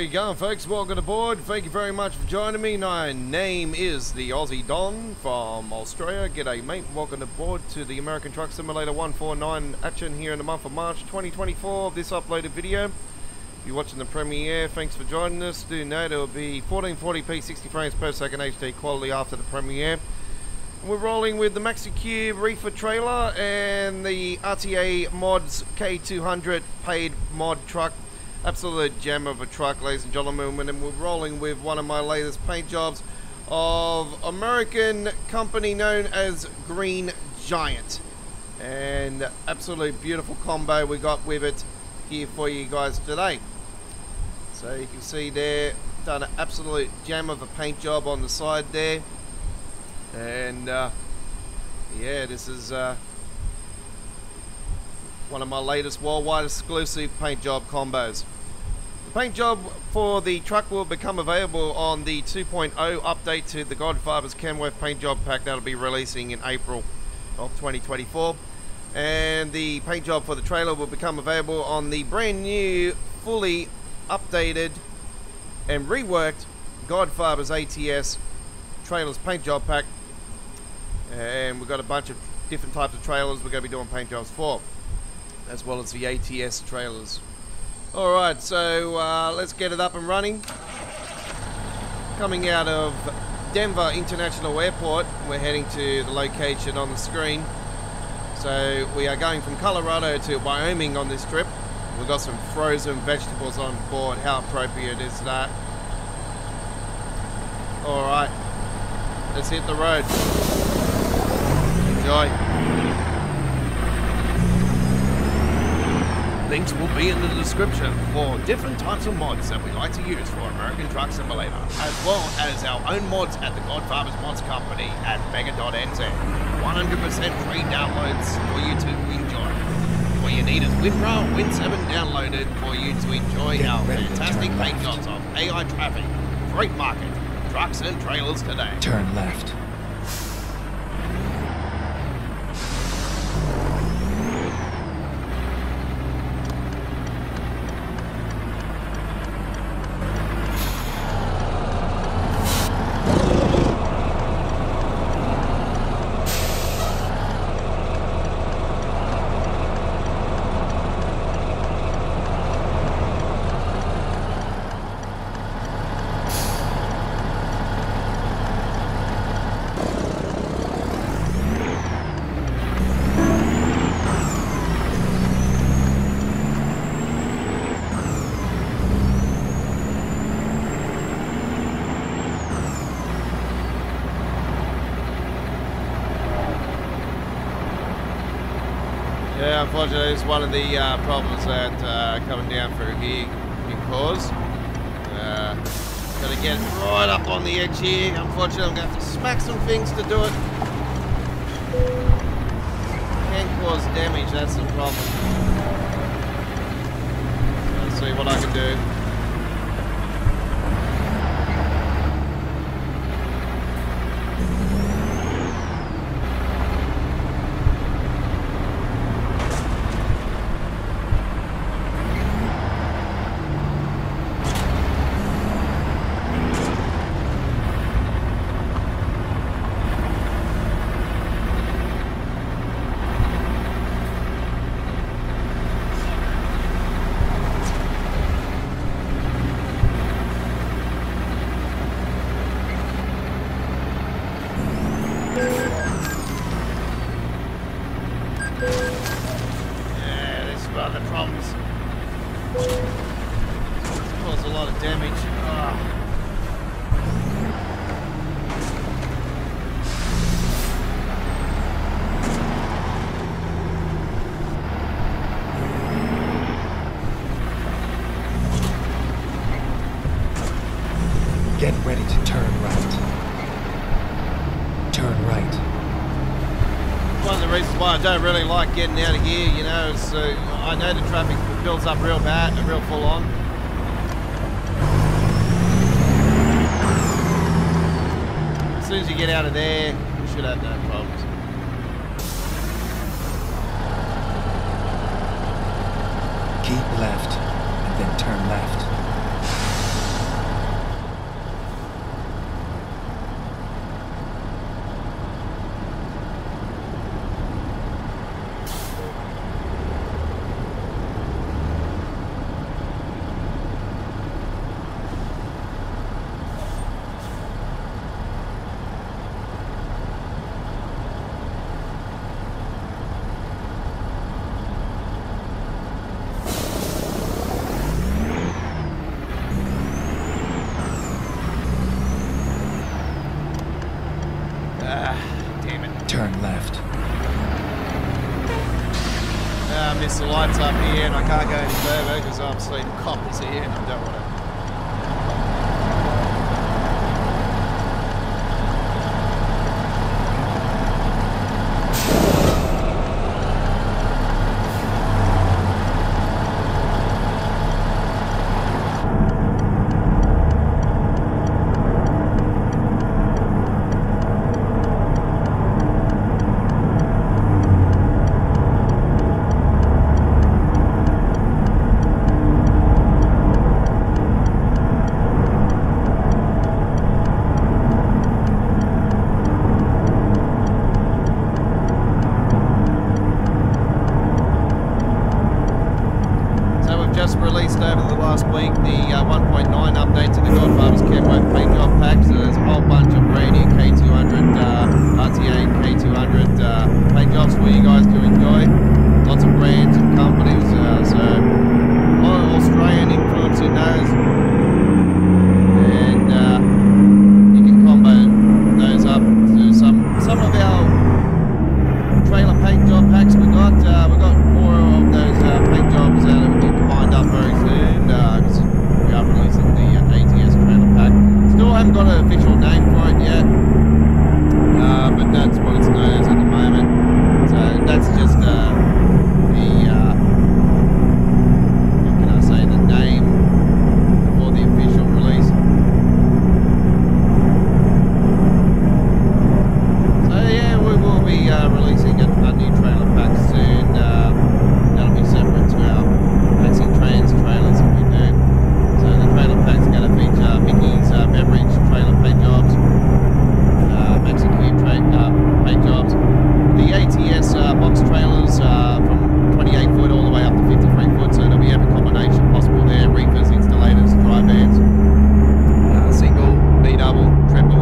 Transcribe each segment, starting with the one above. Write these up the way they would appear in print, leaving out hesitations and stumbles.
you going, folks? Welcome aboard. Thank you very much for joining me. My name is the Aussie Don from Australia. G'day, mate. Welcome aboard to the American Truck Simulator 149 action here in the month of March 2024 of this uploaded video. If you're watching the premiere, thanks for joining us. Do note it will be 1440p 60 frames per second HD quality after the premiere. We're rolling with the MaxiCube reefer trailer and the RTA Mods K200 paid mod truck. Absolute gem of a truck, ladies and gentlemen, and we're rolling with one of my latest paint jobs of American company known as Green Giant. And absolute beautiful combo we got with it here for you guys today. So you can see there, done an absolute gem of a paint job on the side there. And yeah, this is one of my latest worldwide exclusive paint job combos. The paint job for the truck will become available on the 2.0 update to the Godfather's Kenworth paint job pack that'll be releasing in April of 2024. And the paint job for the trailer will become available on the brand new, fully updated and reworked Godfather's ATS trailers paint job pack. And we've got a bunch of different types of trailers we're going to be doing paint jobs for, as well as the ATS trailers. Alright, so let's get it up and running. Coming out of Denver International Airport, we're heading to the location on the screen. So we are going from Colorado to Wyoming on this trip. We've got some frozen vegetables on board. How appropriate is that? Alright, let's hit the road. Enjoy. Links will be in the description for different types of mods that we like to use for American Truck Simulator, as well as our own mods at the Godfather's Mods Company at Mega.nz. 100% free downloads for you to enjoy. What you need is WinRAR, Win7 downloaded for you to enjoy our fantastic paint jobs of AI traffic, freight market, trucks and trailers today. Turn left. Yeah, unfortunately, it's one of the problems that coming down through here can cause. Gotta get right up on the edge here. Unfortunately, I'm gonna have to smack some things to do it. Can cause damage, that's the problem. Let's see what I can do. The problems. It's caused a lot of damage. Get ready to turn right. Turn right. One of the reasons why I don't really like getting out of here, you know, is I know the traffic builds up real bad and real full on. As soon as you get out of there, you should have no problems. Keep left, and then turn left. Turn left. I missed the lights up here and I can't go any further because I'm seeing coppers here and I don't want to. Just released over the last week the 1.9 update to the Godfather's Kenworth paint job pack. So there's a whole bunch of brand new K200, RTA and K200 paint jobs for you guys to enjoy. Lots of brands and companies, so a lot of Australian influence in those. And you can combo those up to some of our trailer paint job packs we got. We got more of those paint jobs that we can wind up very soon because we are releasing the ATS trailer pack. Still haven't got an official name for it yet, but that's what it's known as at the moment. So that's just how can I say, the name before the official release. So yeah, we will be releasing a new trailer pack soon. That'll be separate to our Maxi Trans trailers that we do. So the trailer pack's going to feature Mickey's beverage trailer paint jobs, Maxi Cube paint jobs, the ATS box trailers from 28 foot all the way up to 53 foot. So there'll be every combination possible there: reefers, installators, dry vans, single, B double, triple.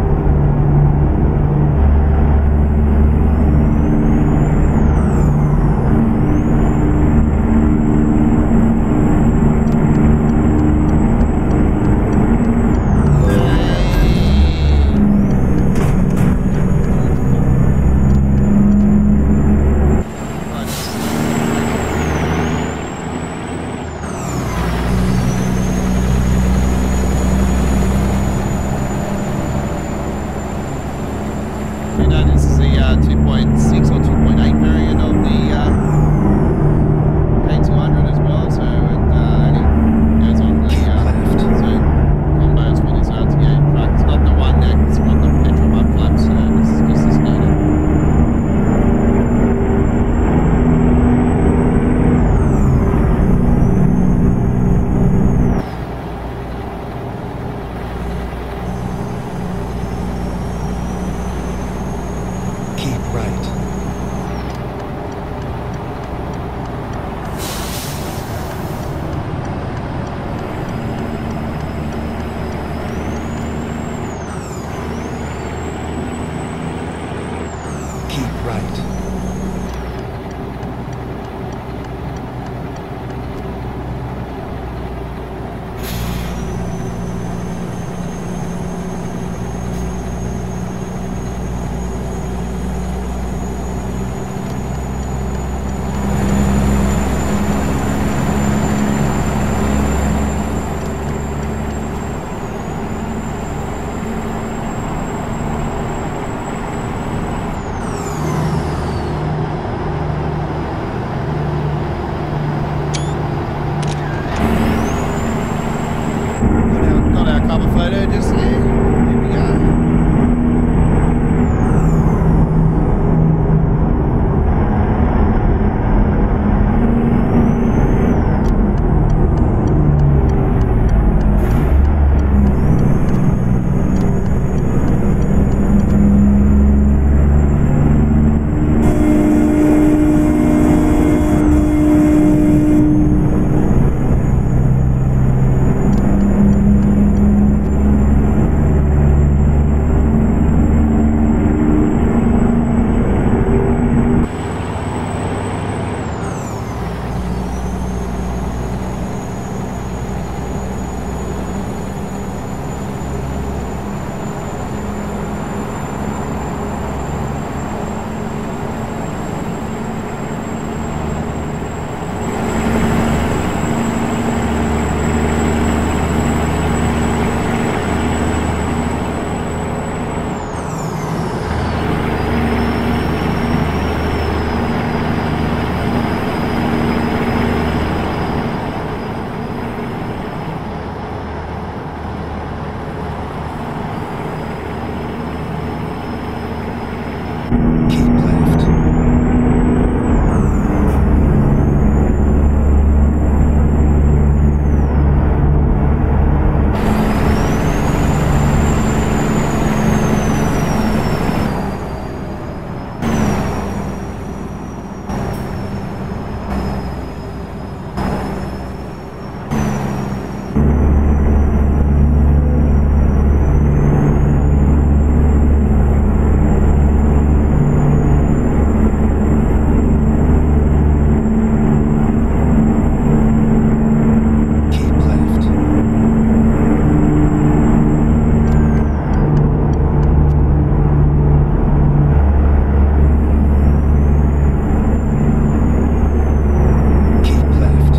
This is the 2.6 or 2.8 variant of the K200 as well, so it goes on the combos for this RTA truck. It's not the one that's got the petrol mud flaps, so this is just the standard. Keep right. Keep right. Keep left. Keep left. Keep left.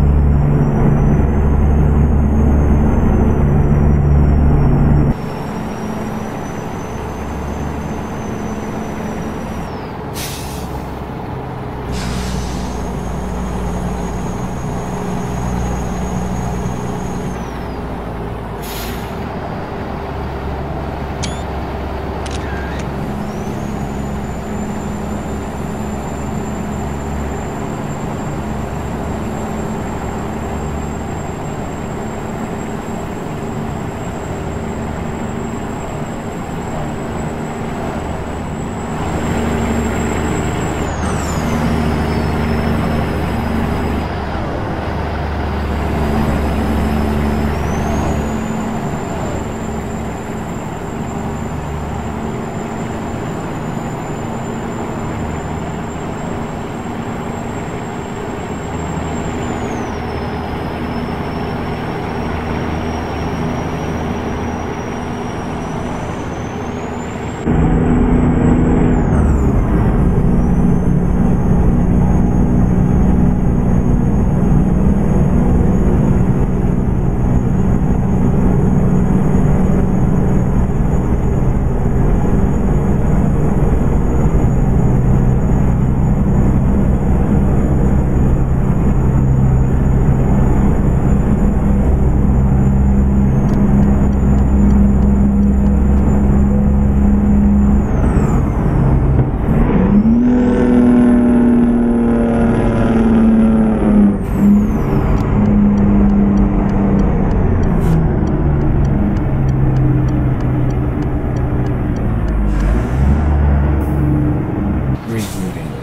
Rerouting.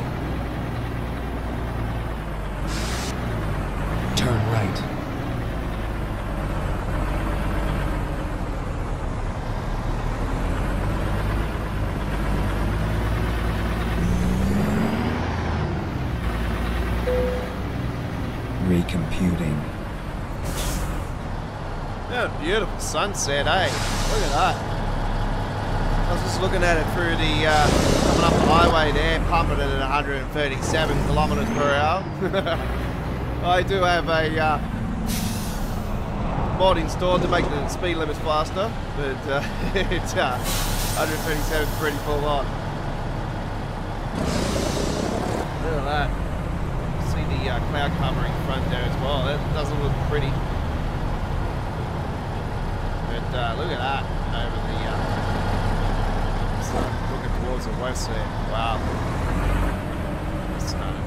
Turn right. Recomputing. Yeah, beautiful sunset, eh? Look at that. I was just looking at it through the, coming up the highway there, pumping it at 137 kilometers per hour. I do have a mod installed to make the speed limits faster, but it's 137 is pretty full on. Look at that. See the cloud covering front there as well. That doesn't look pretty. But look at that over the looking towards the west there. Wow. That's stunning.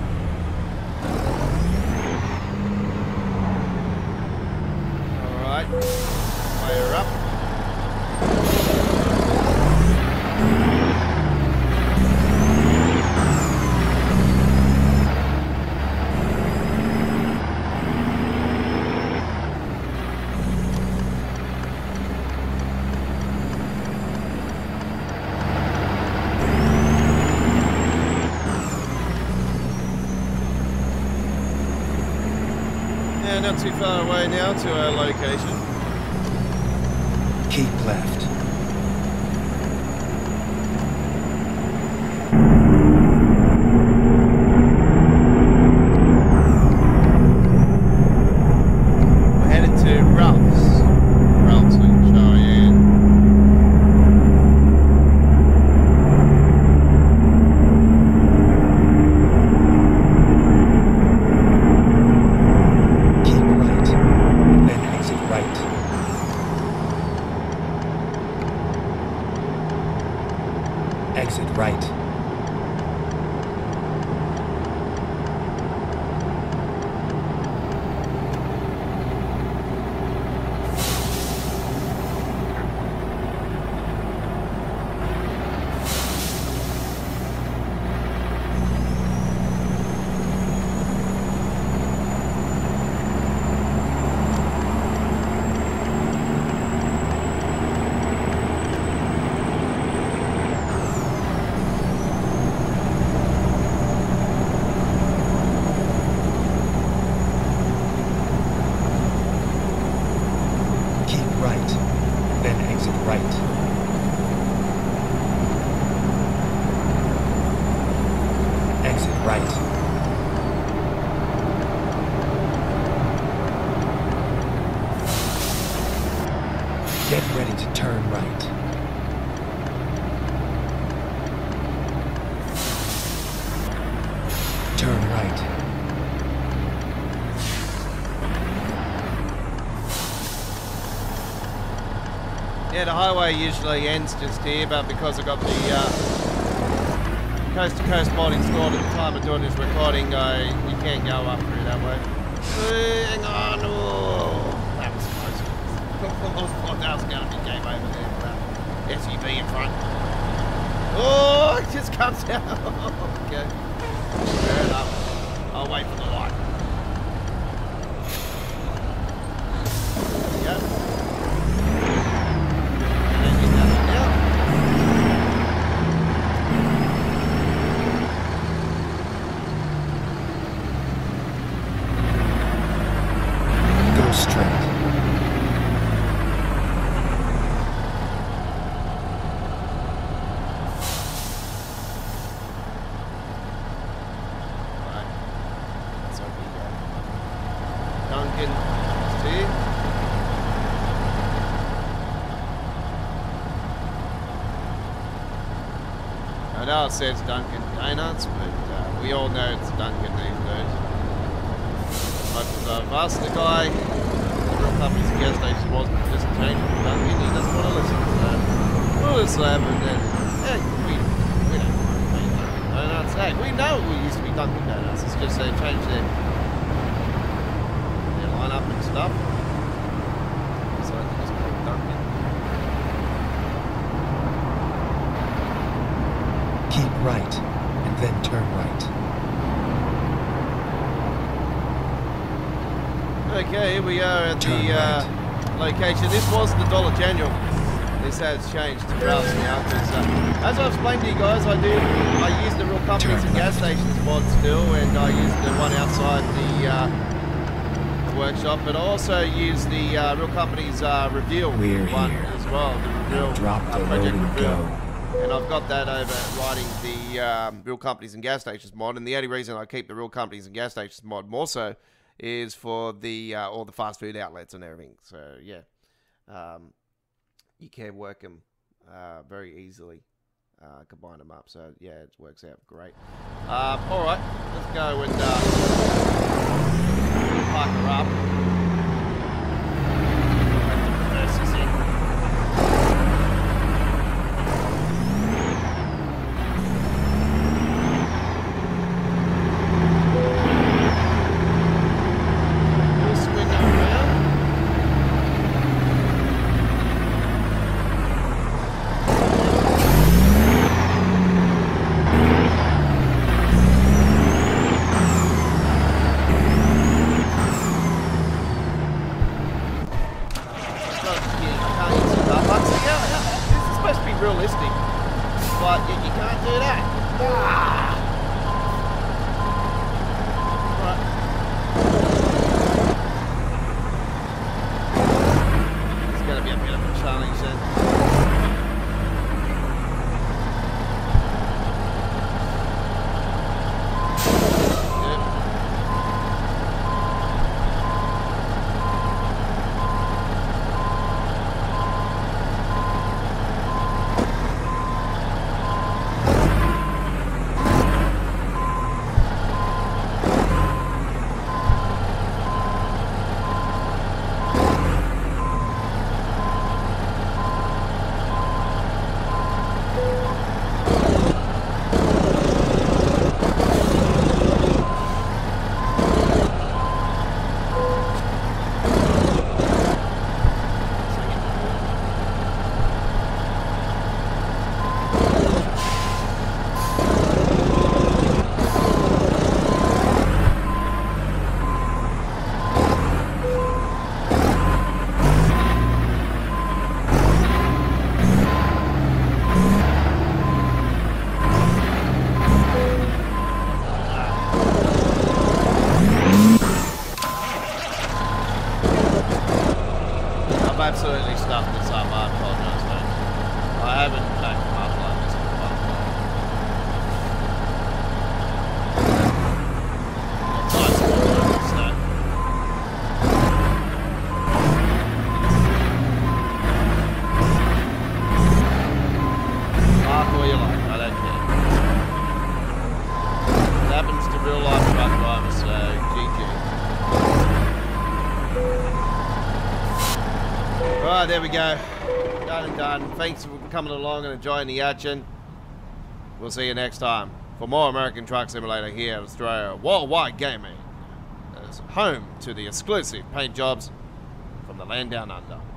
Alright. Fire up. Yeah, not too far away now to our location. Keep left. We're headed to Ralph's in Cheyenne. Keep right. Then exit right. Exit right. right. Get ready to turn right. Turn right. Yeah, the highway usually ends just here, but because I got the coast-to-coast mod installed at the time of doing this recording, you can't go up through that way. Hang on! Oh, that was close. I thought that was going to be game over there for that SUV in front. Oh, it just comes out. Okay. Fair enough. I'll wait for the light. Yep. Straight. Right. So we go. Duncan, see? I know it says Dunkin' Donuts, but we all know it's Dunkin' these days. But I've asked the guy, real company's gas station wasn't just changing to Dunkin', he doesn't want to listen, so we'll just laugh and then, hey, we don't want to be Dunkin' Donuts. Hey, we know we used to be Dunkin' Donuts, it's just they changed their lineup and stuff. So I just call it Dunkin'. Keep right, and then turn right. Okay, here we are at the location. This was the Dollar General. This has changed to routes now because, as I explained to you guys, I use the real companies and gas stations mod still, and I use the one outside the workshop, but I also use the real companies reveal We're one here. as well. The reveal Drop the project load and reveal. go. And I've got that over writing the real companies and gas stations mod, and the only reason I keep the real companies and gas stations mod more so is for the all the fast food outlets and everything. So yeah, you can work them very easily, combine them up. So yeah, it works out great. All right, let's go and park her up. Reverse this in. Realistic, but you can't do that. Right. It's going to be a bit of a challenge then. Alright, there we go. Done and done. Thanks for coming along and enjoying the action. We'll see you next time for more American Truck Simulator here in Australia. Worldwide Gaming is home to the exclusive paint jobs from the land down under.